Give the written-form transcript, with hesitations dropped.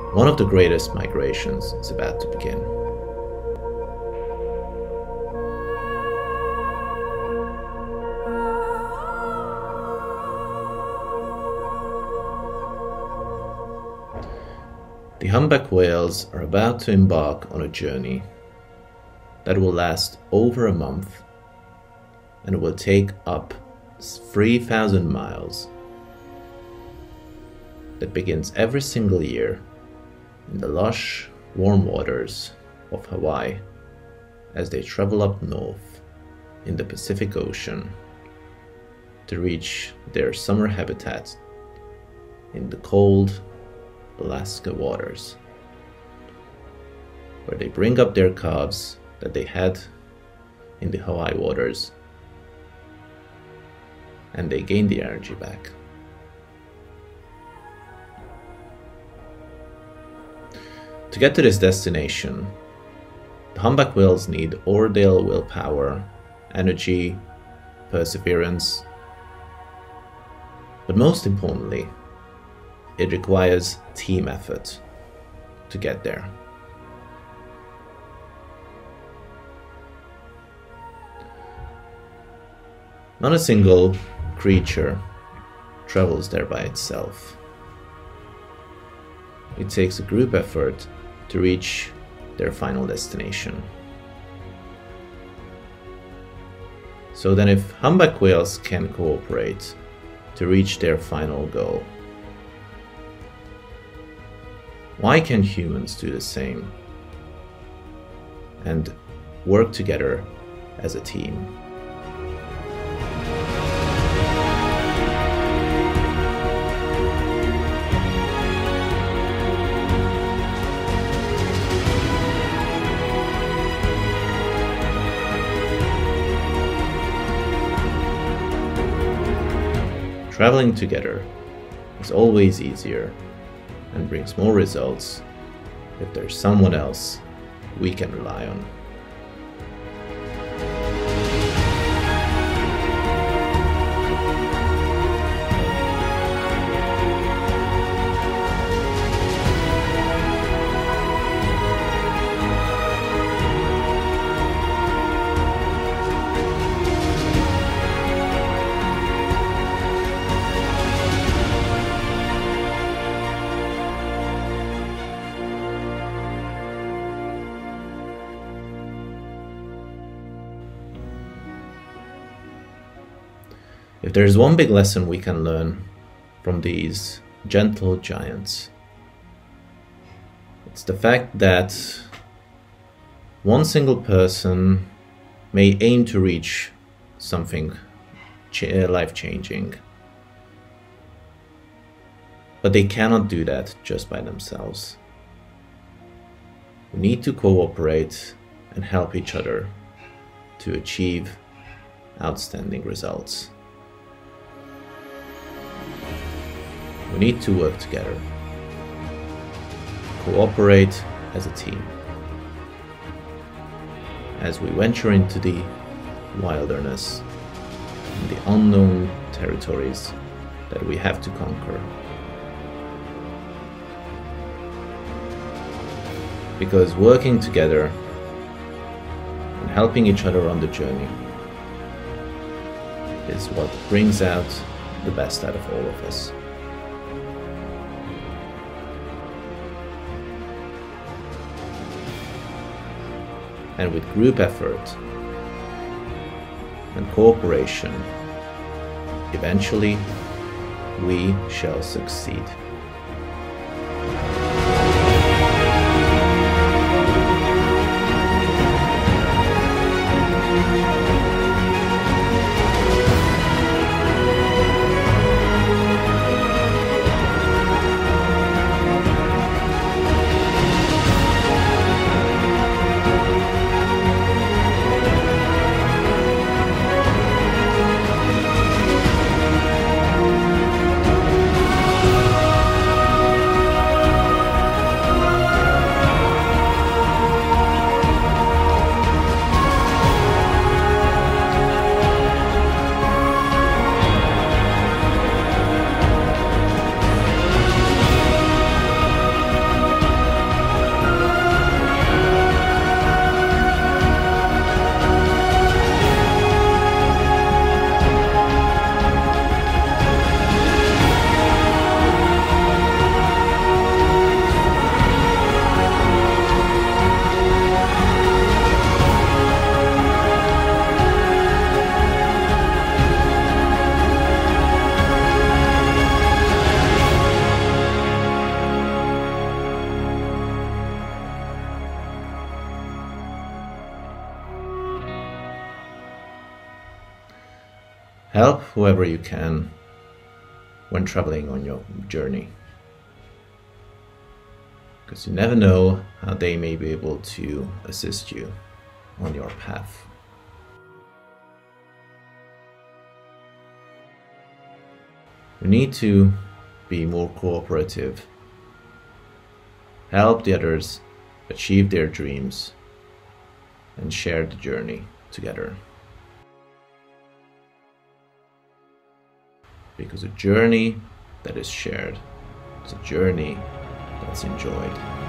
One of the greatest migrations is about to begin. The humpback whales are about to embark on a journey that will last over a month and will take up 3,000 miles, that begins every single year in the lush, warm waters of Hawaii as they travel up north in the Pacific Ocean to reach their summer habitat in the cold Alaska waters, where they bring up their calves that they had in the Hawaii waters and they gain the energy back. To get to this destination, the humpback whales need ordeal willpower, energy, perseverance, but most importantly, it requires team effort to get there. Not a single creature travels there by itself. It takes a group effort to reach their final destination. So then if humpback whales can cooperate to reach their final goal, why can't humans do the same and work together as a team? Traveling together is always easier and brings more results if there's someone else we can rely on. If there's one big lesson we can learn from these gentle giants, it's the fact that one single person may aim to reach something life-changing, but they cannot do that just by themselves. We need to cooperate and help each other to achieve outstanding results. We need to work together, cooperate as a team, as we venture into the wilderness and the unknown territories that we have to conquer. Because working together and helping each other on the journey is what brings out the best out of all of us. And with group effort and cooperation, eventually we shall succeed. Help whoever you can when traveling on your journey, because you never know how they may be able to assist you on your path. We need to be more cooperative, help the others achieve their dreams, and share the journey together. Because a journey that is shared is a journey that's enjoyed.